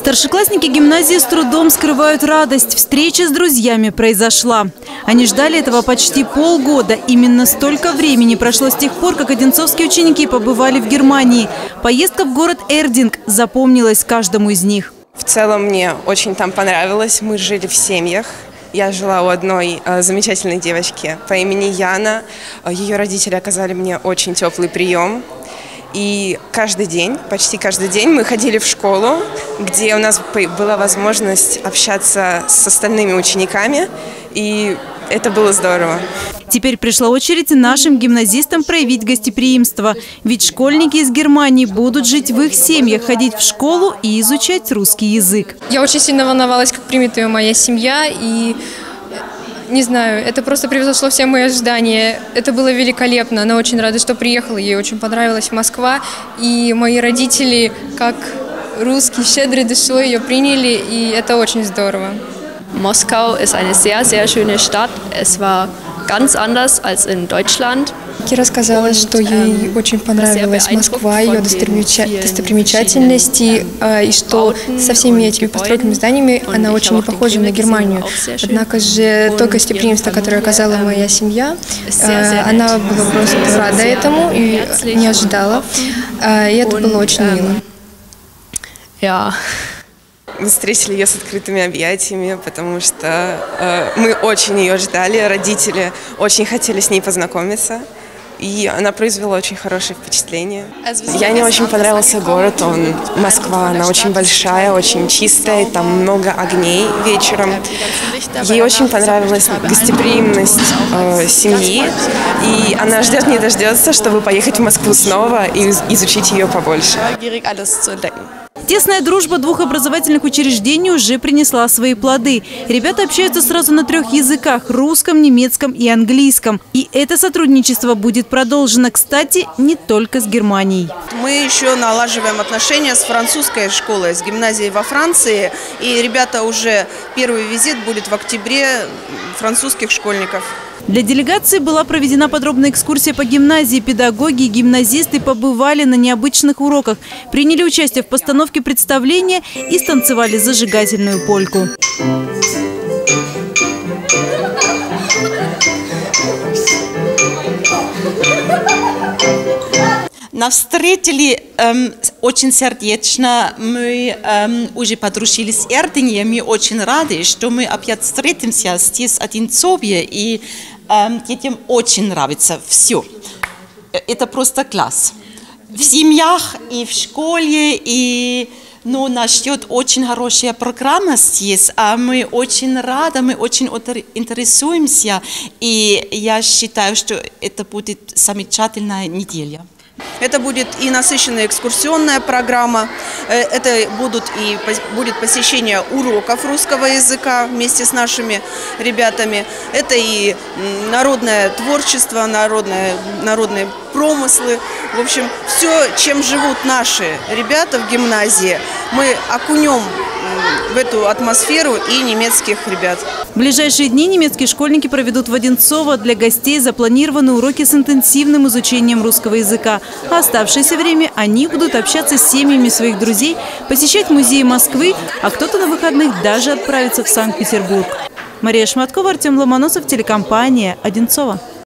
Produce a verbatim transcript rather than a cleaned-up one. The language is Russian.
Старшеклассники гимназии с трудом скрывают радость. Встреча с друзьями произошла. Они ждали этого почти полгода. Именно столько времени прошло с тех пор, как одинцовские ученики побывали в Германии. Поездка в город Эрдинг запомнилась каждому из них. В целом мне очень там понравилось. Мы жили в семьях. Я жила у одной э, замечательной девочки по имени Яна. Ее родители оказали мне очень теплый прием. И каждый день, почти каждый день мы ходили в школу, где у нас была возможность общаться с остальными учениками, и это было здорово. Теперь пришла очередь нашим гимназистам проявить гостеприимство. Ведь школьники из Германии будут жить в их семьях, ходить в школу и изучать русский язык. Я очень сильно волновалась, как примет ее моя семья, и не знаю, это просто превзошло все мои ожидания. Это было великолепно. Она очень рада, что приехала. Ей очень понравилась Москва. И мои родители, как русские, щедрой душой ее приняли, и это очень здорово. Moskau ist eine sehr, sehr schöne Stadt. Es war ganz anders als in Deutschland. Кира сказала, что ей очень понравилась Москва, ее достопримечательности, и что со всеми этими постройками, зданиями она очень не похожа на Германию. Однако же то гостеприимство, которое оказала моя семья, она была просто рада этому и не ожидала. И это было очень мило. Ja. Мы встретили ее с открытыми объятиями, потому что э, мы очень ее ждали, родители очень хотели с ней познакомиться, и она произвела очень хорошее впечатление. Я не очень понравился город, он, Москва, она очень большая, очень чистая, там много огней вечером. Ей очень понравилась гостеприимность э, семьи, и она ждет не дождется, чтобы поехать в Москву снова и изучить ее побольше. Тесная дружба двух образовательных учреждений уже принесла свои плоды. Ребята общаются сразу на трех языках – русском, немецком и английском. И это сотрудничество будет продолжено, кстати, не только с Германией. Мы еще налаживаем отношения с французской школой, с гимназией во Франции. И ребята уже, первый визит будет в октябре французских школьников. Для делегации была проведена подробная экскурсия по гимназии. Педагоги и гимназисты побывали на необычных уроках, приняли участие в постановке представления и станцевали зажигательную польку. Нас встретили эм, очень сердечно, мы эм, уже подружились с Эрдингом, мы очень рады, что мы опять встретимся здесь в Одинцове, и эм, детям очень нравится все. Это просто класс. В семьях и в школе, и ну, нас ждет очень хорошая программа здесь, а мы очень рады, мы очень интересуемся, и я считаю, что это будет замечательная неделя. Это будет и насыщенная экскурсионная программа, это будут и будет посещение уроков русского языка вместе с нашими ребятами, это и народное творчество, народное, народные промыслы. В общем, все, чем живут наши ребята в гимназии, мы окунем в эту атмосферу и немецких ребят. В ближайшие дни немецкие школьники проведут в Одинцово. Для гостей запланированы уроки с интенсивным изучением русского языка. А оставшееся время они будут общаться с семьями своих друзей, посещать музеи Москвы, а кто-то на выходных даже отправится в Санкт-Петербург. Мария Шматкова, Артем Ломоносов, телекомпания «Одинцово».